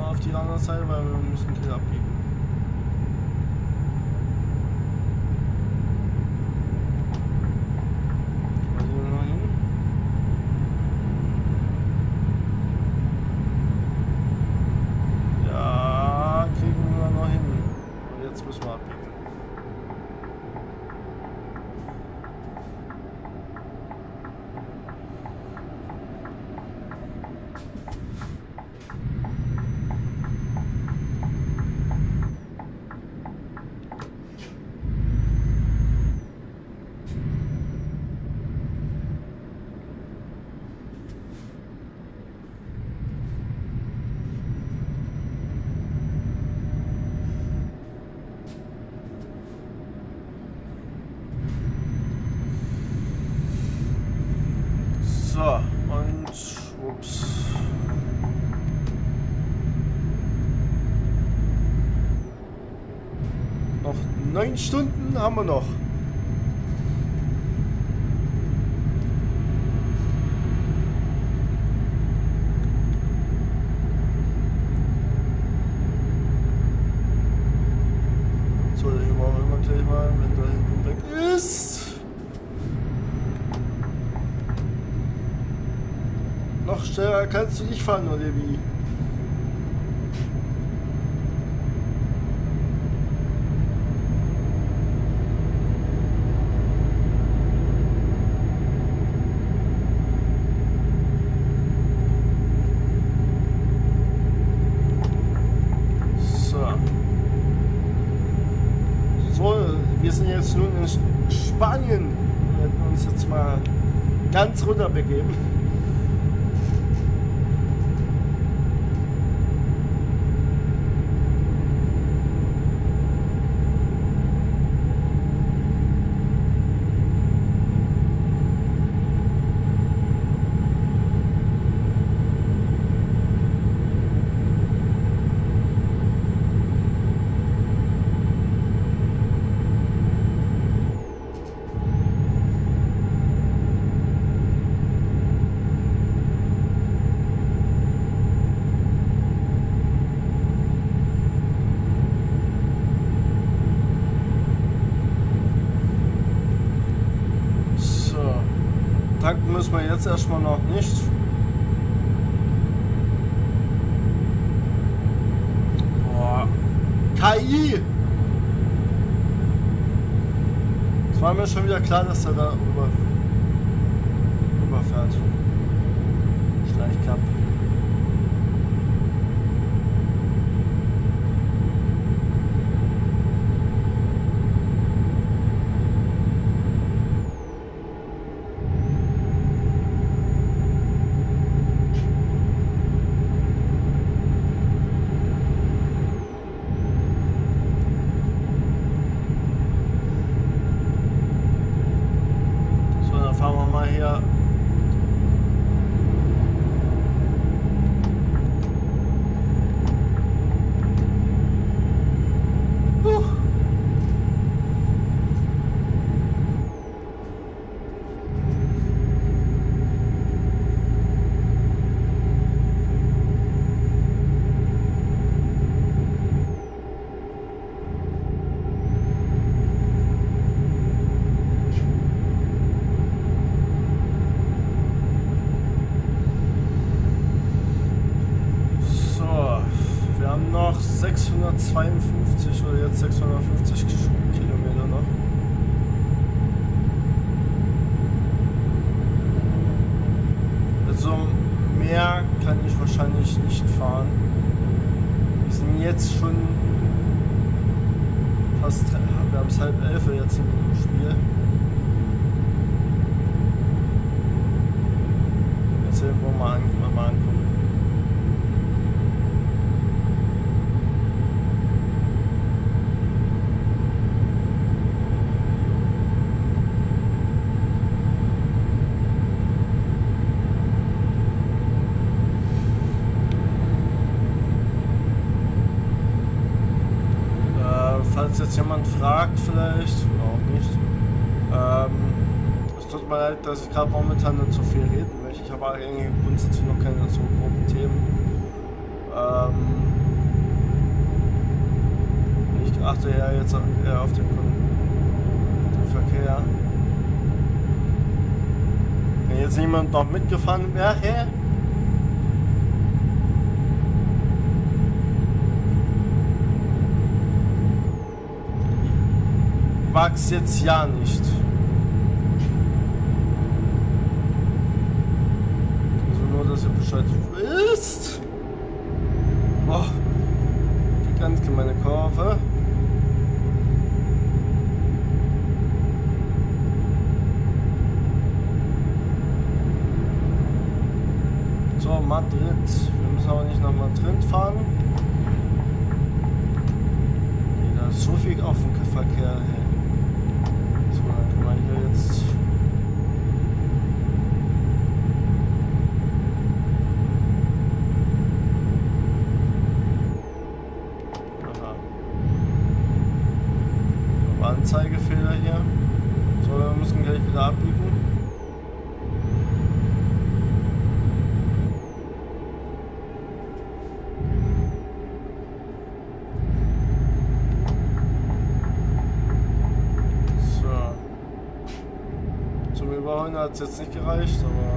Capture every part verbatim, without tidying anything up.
auf die andere Seite, weil wir müssen hier abbiegen. Also noch hin. Ja, kriegen wir noch hin. Und jetzt müssen wir abbiegen. So, und ups. Noch neun Stunden haben wir noch. So, hier machen wir immer gleich mal, wenn da hinten weg ist. Noch schneller kannst du nicht fahren, oder wie? So. So, wir sind jetzt nun in Spanien. Wir werden uns jetzt mal ganz runter begeben. Tanken müssen wir jetzt erstmal noch nicht. Boah. K I! Es war mir schon wieder klar, dass er da rüber, rüberfährt. Schleichkapp. Fahren wir mal her. Huh. Noch sechshundertzweiundfünfzig oder jetzt sechshundertfünfzig Kilometer noch. Also mehr kann ich wahrscheinlich nicht fahren. Wir sind jetzt schon fast, wir haben es halb elf jetzt im Spiel. Jetzt sehen wir mal, an, mal angucken. Falls jetzt jemand fragt, vielleicht, oder auch nicht, ähm, es tut mir leid, dass ich gerade momentan nicht so viel reden möchte. Ich habe eigentlich grundsätzlich noch keine so groben Themen. Ähm, achte ja jetzt eher auf den, den Verkehr. Wenn jetzt niemand noch mitgefahren wäre, wag's jetzt ja nicht. Also nur, dass ihr Bescheid wisst. Oh, die ganz gemeine Kurve. So, Madrid. Wir müssen aber nicht nach Madrid fahren. Da ist so viel auf dem Verkehr. Hey. So, dann können wir hier jetzt. Aha. Anzeigefehler hier. So, wir müssen gleich wieder abbiegen. Hat es jetzt nicht gereicht, aber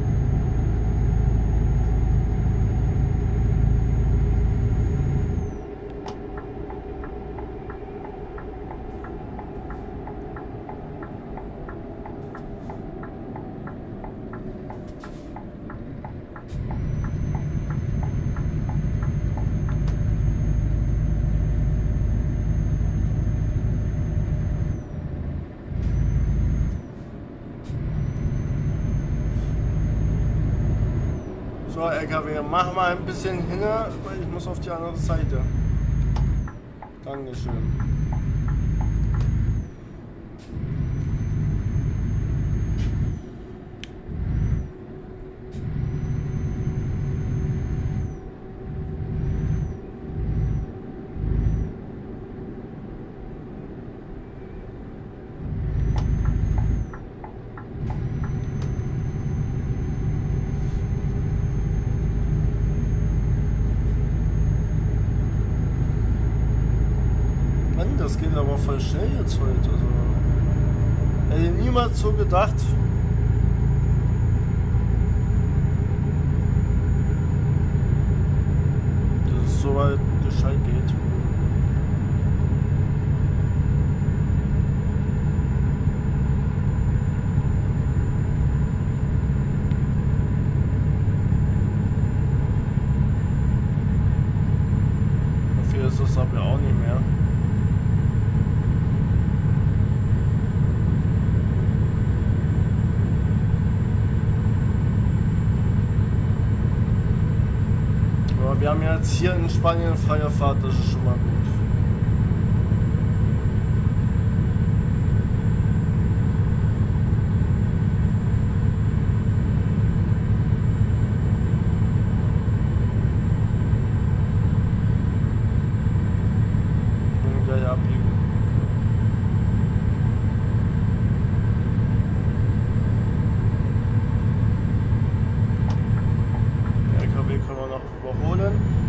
so, L K W, mach mal ein bisschen hin, weil ich muss auf die andere Seite. Dankeschön. Das geht aber voll schnell jetzt heute. Also, hätte niemals so gedacht. Dass es so weit gescheit geht. Dafür ist das aber auch nicht mehr. Wir haben jetzt hier in Spanien freie Fahrt, das ist schon mal gut. Und gleich abbiegen. Der L K W können wir noch überholen.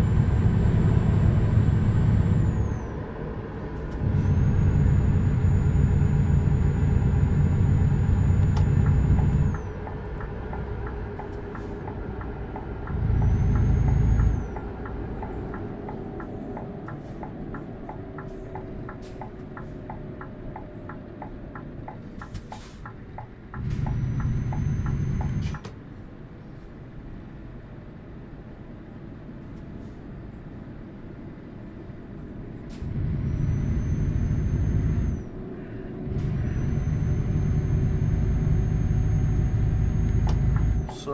So.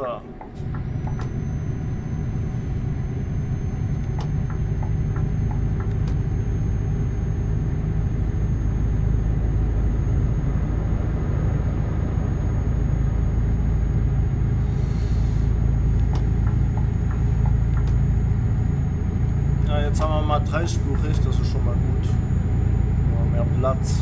Ja, jetzt haben wir mal dreispurig, das ist schon mal gut. Mehr Platz.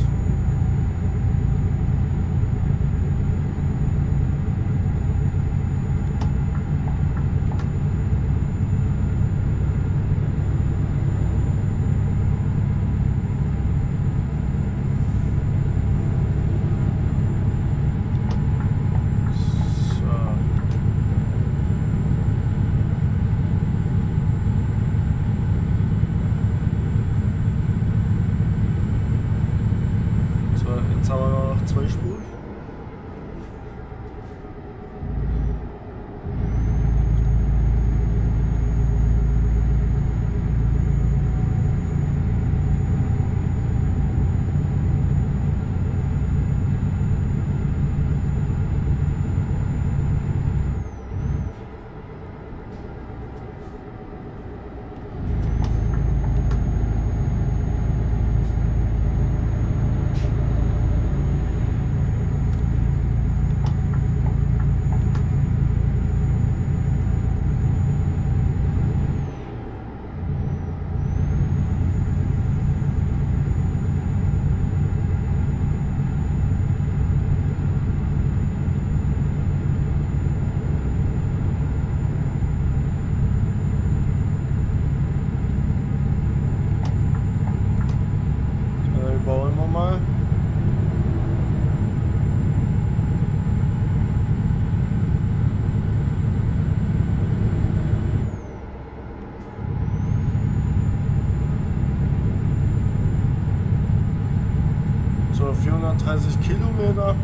zweihundertdreißig Kilometer.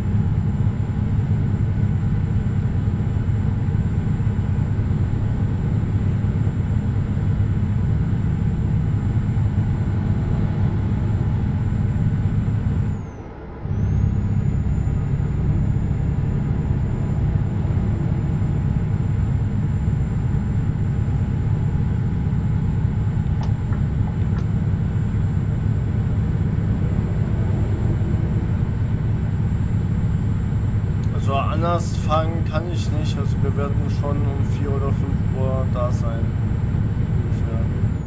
So anders fangen kann ich nicht, also wir werden schon um vier oder fünf Uhr da sein. Ungefähr.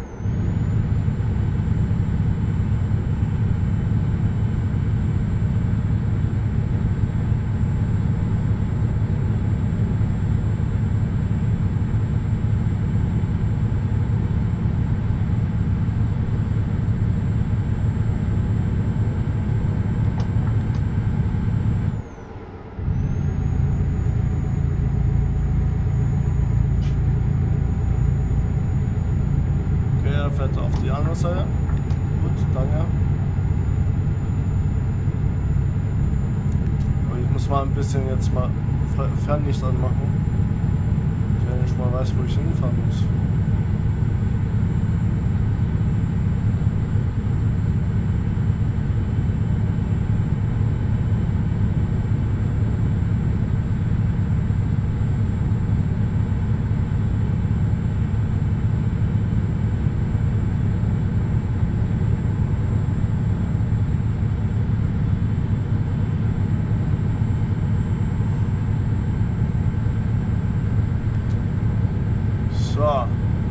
Fährt auf die andere Seite. Gut, danke. Aber ich muss mal ein bisschen jetzt mal Fernlicht anmachen. Ich nicht mal weiß, wo ich hinfahren muss. So.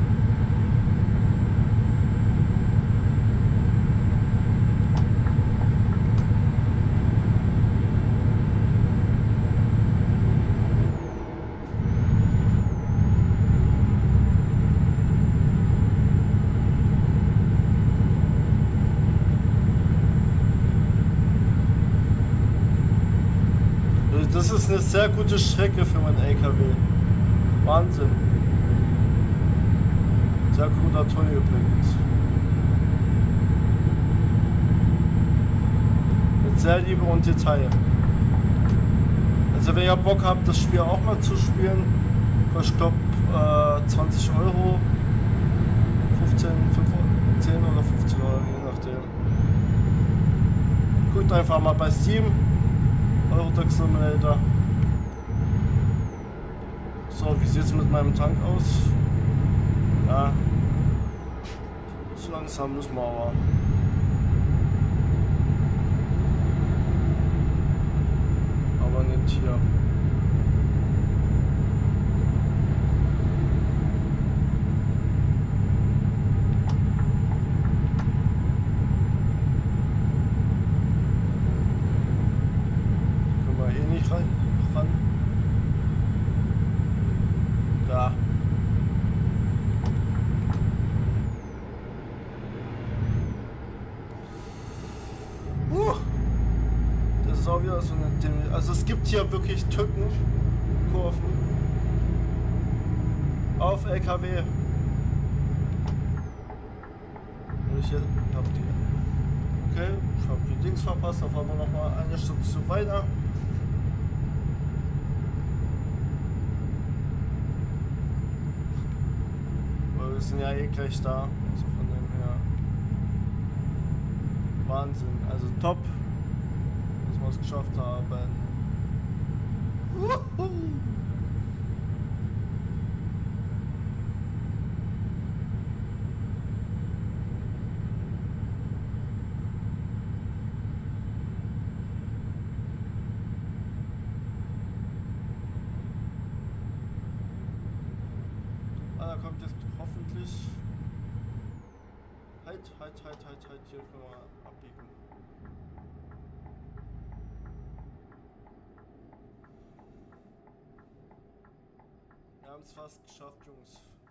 Das ist eine sehr gute Strecke für meinen L K W. Wahnsinn. Sehr guter Tunnel übrigens. Mit sehr Liebe und Detail. Also wenn ihr Bock habt, das Spiel auch mal zu spielen, ich glaube äh, zwanzig Euro, fünfzehn, zehn oder fünfzehn Euro, je nachdem. Guckt einfach mal bei Steam, Eurotruck Simulator. So, wie sieht es mit meinem Tank aus? Ja, so langsam müssen wir aber. Aber nicht hier. Können wir eh nicht rein, ran. Da. Das ist auch wieder so eine. Also es gibt hier wirklich Tücken, Kurven auf L K W. Ich hab die. Okay, ich habe die Dings verpasst, da fahren wir noch mal eine Station weiter. Weil wir sind ja eh gleich da, also von dem her. Wahnsinn, also top, dass wir es geschafft haben. Uhuhu. Ah, da kommt jetzt hoffentlich. Halt, halt, halt, halt, halt, hier können wir abbiegen. Wir haben es fast geschafft, Jungs.